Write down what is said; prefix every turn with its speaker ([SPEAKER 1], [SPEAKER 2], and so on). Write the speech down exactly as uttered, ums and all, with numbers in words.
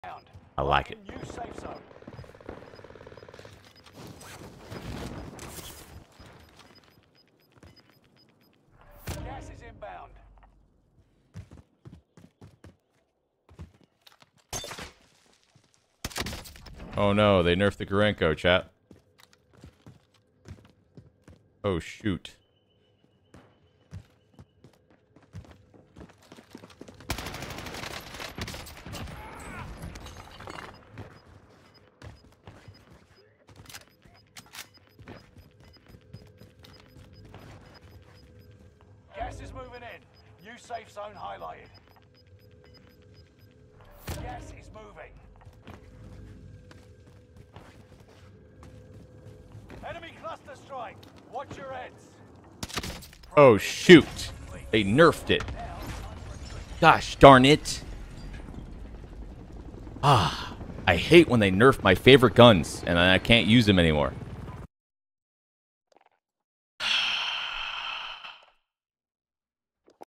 [SPEAKER 1] I like it.
[SPEAKER 2] Gas is inbound.
[SPEAKER 1] Oh no, they nerfed the Gorenko, chat. Oh shoot.
[SPEAKER 2] Gas is moving in. New safe zone highlighted. Gas is moving. Enemy cluster strike. Watch your heads.
[SPEAKER 1] Oh shoot. They nerfed it. Gosh darn it. Ah, I hate when they nerf my favorite guns and I can't use them anymore.